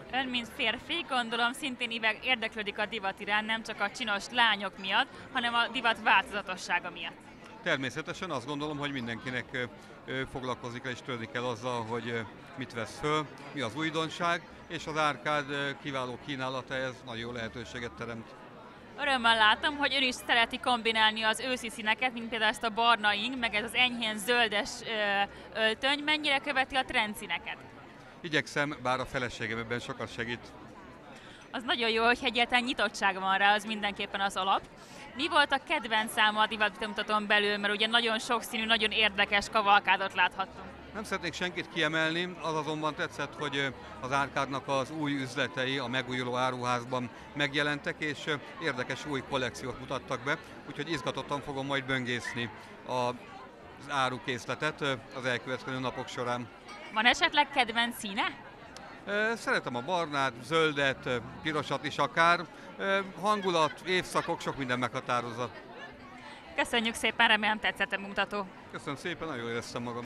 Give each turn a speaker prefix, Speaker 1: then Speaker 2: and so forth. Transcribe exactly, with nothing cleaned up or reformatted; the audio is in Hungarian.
Speaker 1: Ön, mint férfi, gondolom szintén ive- érdeklődik a divat iránt, nem csak a csinos lányok miatt, hanem a divat változatossága miatt.
Speaker 2: Természetesen azt gondolom, hogy mindenkinek ö, ö, foglalkozik és törni kell azzal, hogy ö, mit vesz föl, mi az újdonság, és az árkád ö, kiváló kínálata ez nagyon jó lehetőséget teremt.
Speaker 1: Örömmel látom, hogy ön is szereti kombinálni az őszi színeket, mint például ezt a barna ing, meg ez az enyhén zöldes ö, öltöny. Mennyire követi a trendszíneket?
Speaker 2: Igyekszem, bár a feleségem ebben sokat segít.
Speaker 1: Az nagyon jó, hogy egyáltalán nyitottság van rá, az mindenképpen az alap. Mi volt a kedvenc száma a divat bemutatón belül, mert ugye nagyon sokszínű, nagyon érdekes kavalkádot láthattunk.
Speaker 2: Nem szeretnék senkit kiemelni, az azonban tetszett, hogy ö, az árkádnak az új üzletei a megújuló áruházban megjelentek, és ö, érdekes új kollekciót mutattak be, úgyhogy izgatottan fogom majd böngészni az árukészletet ö, az elkövetkező napok során.
Speaker 1: Van esetleg kedvenc színe?
Speaker 2: Ö, Szeretem a barnát, zöldet, ö, pirosat is akár. Ö, Hangulat, évszakok, sok minden meghatározza.
Speaker 1: Köszönjük szépen, remélem tetszett a mutató.
Speaker 2: Köszönöm szépen, nagyon jól éreztem magam.